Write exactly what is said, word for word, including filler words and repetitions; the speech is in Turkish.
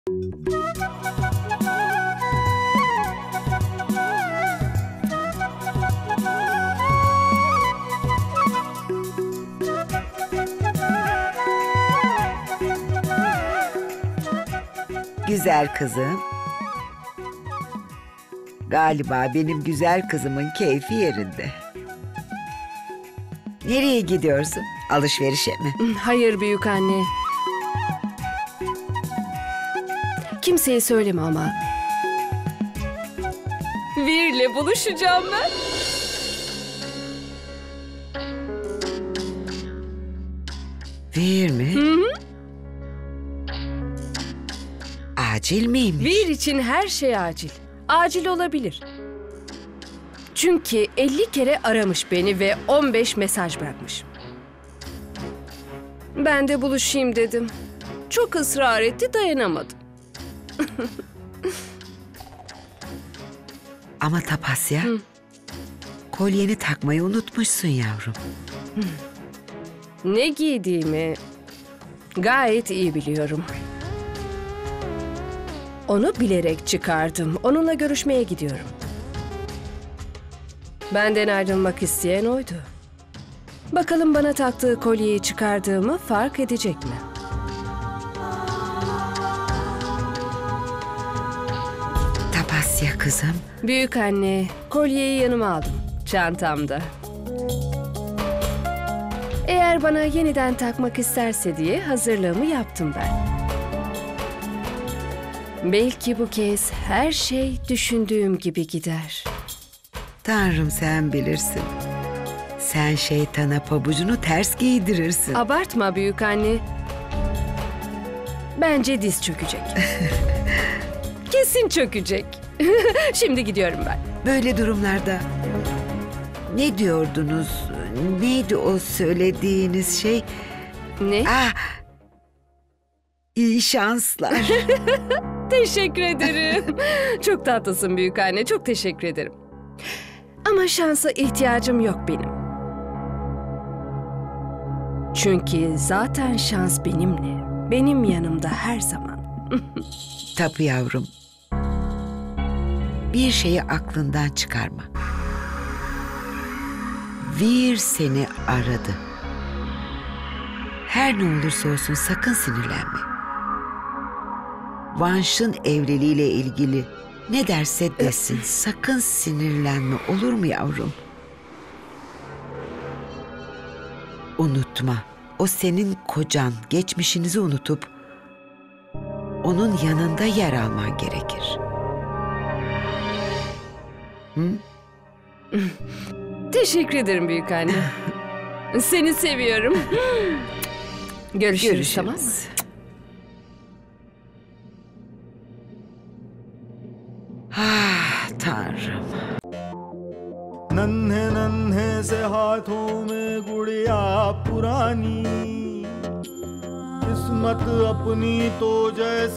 Güzel kızım. Galiba benim güzel kızımın keyfi yerinde. Nereye gidiyorsun? Alışverişe mi? Hayır büyük anne. Kimseye söyleme ama. Vir'le buluşacağım ben. Vir mi? Hı hı. Acil miymiş? Vir için her şey acil. Acil olabilir. Çünkü elli kere aramış beni ve on beş mesaj bırakmış. Ben de buluşayım dedim. Çok ısrar etti, dayanamadım. Ama Tapasya, Hı. kolyeni takmayı unutmuşsun yavrum. Ne giydiğimi gayet iyi biliyorum. Onu bilerek çıkardım. Onunla görüşmeye gidiyorum. Benden ayrılmak isteyen oydu. Bakalım bana taktığı kolyeyi çıkardığımı fark edecek mi? Tapasya kızım. Büyük anne, kolyeyi yanıma aldım. Çantamda. Eğer bana yeniden takmak isterse diye hazırlığımı yaptım ben. Belki bu kez her şey düşündüğüm gibi gider. Tanrım sen bilirsin. Sen şeytana pabucunu ters giydirirsin. Abartma büyük anne. Bence diz çökecek. Kesin çökecek. Şimdi gidiyorum ben. Böyle durumlarda ne diyordunuz? Neydi o söylediğiniz şey? Ne? Ah! İyi şanslar. Teşekkür ederim. Çok tatlısın büyük anne. Çok teşekkür ederim. Ama şansa ihtiyacım yok benim. Çünkü zaten şans benimle. Benim yanımda her zaman. Tapu yavrum. Bir şeyi aklından çıkarma. Vir seni aradı. Her ne olursa olsun sakın sinirlenme. Vanş'ın evliliğiyle ilgili ne derse desin sakın sinirlenme, olur mu yavrum? Unutma, o senin kocan. Geçmişinizi unutup onun yanında yer alman gerekir. Hı? Teşekkür ederim büyük anne. Seni seviyorum. Görüşürüz, Görüşürüz. tamam mı? Ah Tanrım. नन्हे नन्हे से हाथों में गुड़िया पुरानी किस्मत अपनी तो जैसे